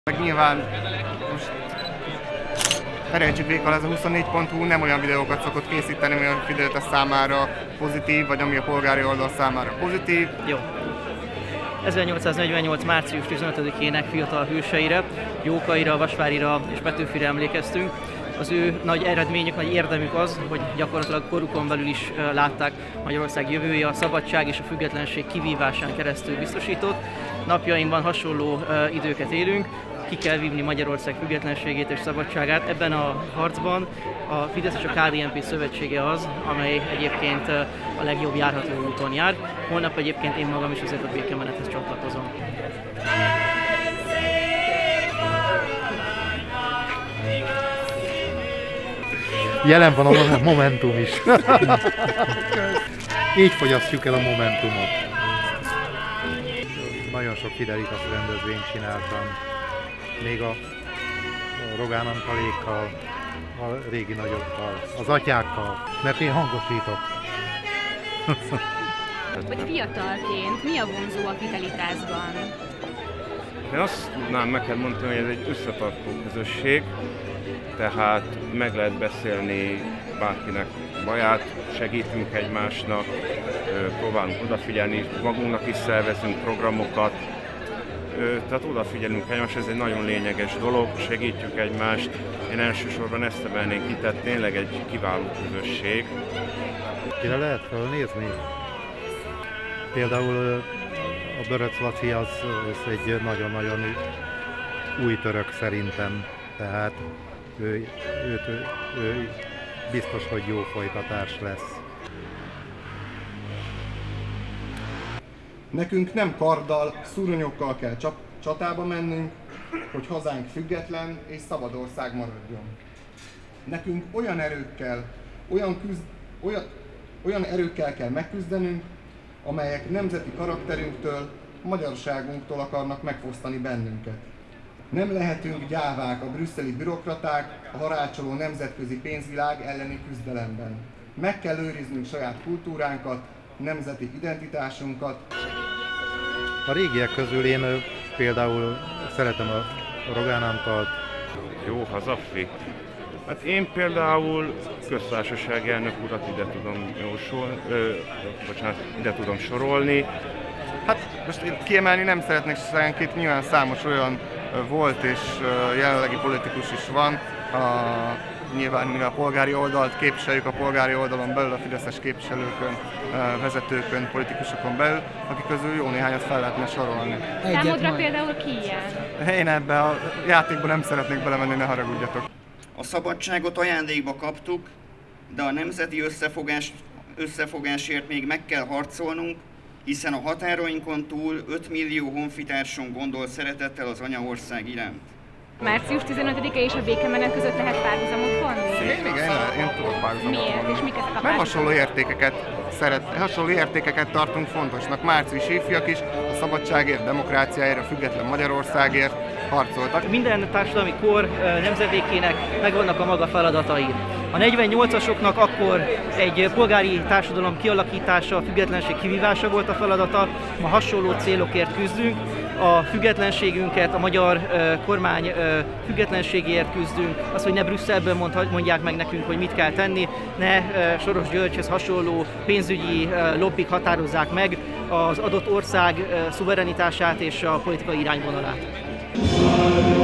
Meg nyilván most felejtsük végig, ez a 24.hu nem olyan videókat szokott készíteni, ami a Fidesz számára pozitív, vagy ami a polgári oldal számára pozitív. Jó. 1848. március 15-ének fiatal hőseire, Jókaira, Vasvárira és Petőfire emlékeztünk. Az ő nagy eredményük, nagy érdemük az, hogy gyakorlatilag korukon belül is látták Magyarország jövője, a szabadság és a függetlenség kivívásán keresztül biztosított. Napjainkban hasonló időket élünk, ki kell vívni Magyarország függetlenségét és szabadságát. Ebben a harcban a Fidesz és a KDNP szövetsége az, amely egyébként a legjobb járható úton jár. Holnap egyébként én magam is azért a békemenethez csatlakozom. Jelen van a Momentum is. Így fogyasztjuk el a Momentumot. Nagyon sok Fidelitas rendezvényt csináltam. Még a Rogán Antalékkal, a régi nagyokkal, az atyákkal, mert én hangosítok. Vagy fiatalként mi a vonzó a Fidelitásban? Én azt tudnám neked mondani, hogy ez egy összetartó közösség, tehát meg lehet beszélni bárkinek baját, segítünk egymásnak, próbálunk odafigyelni, magunknak is szervezünk programokat, tehát odafigyelünk egymásra, ez egy nagyon lényeges dolog, segítjük egymást. Én elsősorban ezt emelnék ki, tehát tényleg egy kiváló közösség. Kire lehet felnézni? Például a Böröc Laci az egy nagyon-nagyon új török szerintem, tehát ő biztos, hogy jó folytatás lesz. Nekünk nem karddal, szuronyokkal kell csatába mennünk, hogy hazánk független és szabad ország maradjon. Nekünk olyan erőkkel kell megküzdenünk, amelyek nemzeti karakterünktől, magyarságunktól akarnak megfosztani bennünket. Nem lehetünk gyávák a brüsszeli bürokraták, a harácsoló nemzetközi pénzvilág elleni küzdelemben. Meg kell őriznünk saját kultúránkat, nemzeti identitásunkat. A régiek közül én például szeretem a Rogán Antalt. Jó hazafi. Hát én például köztársasági elnök urat ide tudom sorolni. Hát most én kiemelni nem szeretnék senkit, nyilván számos olyan volt és jelenlegi politikus is van. Nyilván mi a polgári oldalt képviseljük, a polgári oldalon belül a fideszes képviselőkön, vezetőkön, politikusokon belül, akik közül jó néhányat fel lehetne sorolni. Számodra például ki ilyen? Én ebbe a játékba nem szeretnék belemenni, ne haragudjatok. A szabadságot ajándékba kaptuk, de a nemzeti összefogásért még meg kell harcolnunk, hiszen a határainkon túl 5 millió honfitársunk gondol szeretettel az anyaország iránt. Március 15-e és a békemenet között lehet párhuzamot vonni? Én tudok párhuzamot vonni. Miért? És mik ezek a Mert párhuzamok? hasonló értékeket tartunk fontosnak. Március ifjak is a szabadságért, demokráciáért, a független Magyarországért harcoltak. Minden társadalmi kor nemzedékének megvannak a maga feladatai. A 48-asoknak akkor egy polgári társadalom kialakítása, a függetlenség kivívása volt a feladata, ma hasonló célokért küzdünk. A függetlenségünket, a magyar kormány függetlenségéért küzdünk, az, hogy ne Brüsszelből mondják meg nekünk, hogy mit kell tenni, ne Soros Györgyhöz hasonló pénzügyi lobbik határozzák meg az adott ország szuverenitását és a politikai irányvonalát.